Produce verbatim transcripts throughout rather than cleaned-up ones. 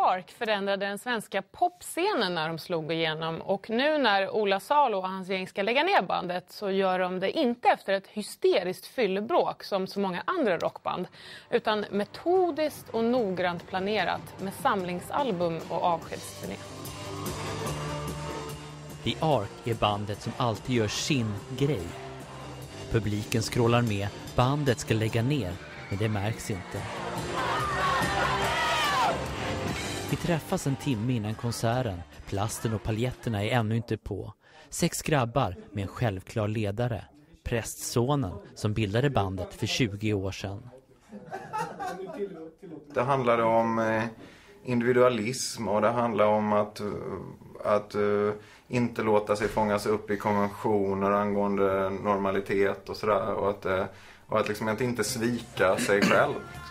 Ark förändrade den svenska popscenen när de slog igenom. Och nu när Ola Salo och hans gäng ska lägga ner bandet så gör de det inte efter ett hysteriskt fyllebråk som så många andra rockband. Utan metodiskt och noggrant planerat med samlingsalbum och avskedsturné. The Ark är bandet som alltid gör sin grej. Publiken scrollar med, bandet ska lägga ner, men det märks inte. Vi träffas en timme innan konserten. Plasten och paljetterna är ännu inte på. Sex grabbar med en självklar ledare. Prästsonen som bildade bandet för tjugo år sedan. Det handlade om individualism och det handlar om att, att inte låta sig fångas upp i konventioner angående normalitet och sådär. Och att, och att, liksom, att inte svika sig själv. Så.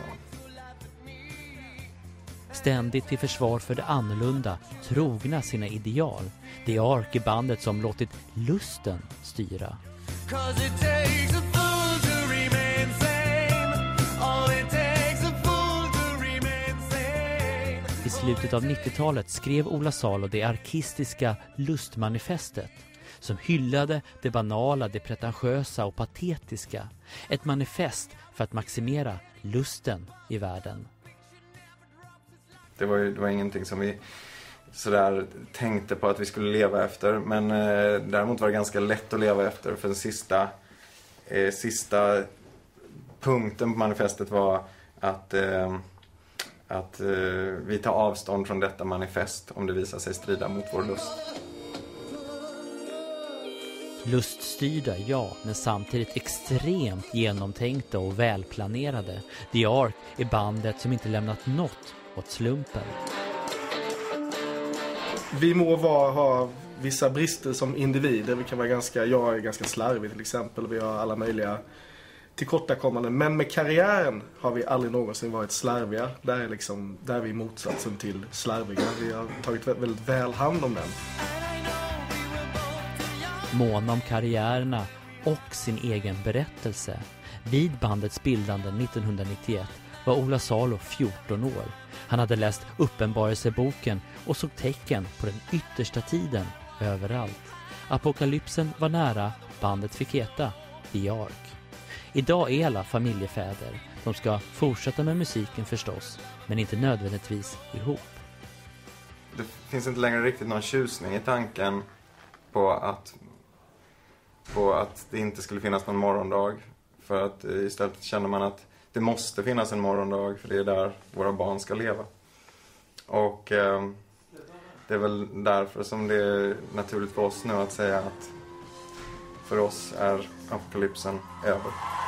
Ständigt till försvar för det annorlunda, trogna sina ideal. Det är Ark i bandet som låtit lusten styra. I slutet av nittiotalet skrev Ola Salo det arkistiska lustmanifestet som hyllade det banala, det pretentiösa och patetiska. Ett manifest för att maximera lusten i världen. Det var ju det var ingenting som vi sådär tänkte på att vi skulle leva efter. Men eh, däremot var det ganska lätt att leva efter. För den sista, eh, sista punkten på manifestet var att, eh, att eh, vi tar avstånd från detta manifest om det visar sig strida mot vår lust. Luststyrda, ja, men samtidigt extremt genomtänkta och välplanerade. The Ark är bandet som inte lämnat något åt slumpen. Vi må vara, ha vissa brister som individer. Vi kan vara ganska, jag är ganska slarvig till exempel. Vi har alla möjliga tillkortakommanden. Men med karriären har vi aldrig någonsin varit slarviga. Där är, liksom, där är vi motsatsen till slarviga. Vi har tagit väldigt väl hand om den. Måna om karriärerna och sin egen berättelse. Vid bandets bildande nittonhundranittioett var Ola Salo fjorton år. Han hade läst Uppenbarelseboken och såg tecken på den yttersta tiden överallt. Apokalypsen var nära, bandet fick heta The Ark. Idag är alla familjefäder. De ska fortsätta med musiken förstås, men inte nödvändigtvis ihop. Det finns inte längre riktigt någon tjusning i tanken på att, på att det inte skulle finnas någon morgondag. För att istället känner man att det måste finnas en morgondag, för det är där våra barn ska leva. Och eh, det är väl därför som det är naturligt för oss nu att säga att för oss är apokalypsen över.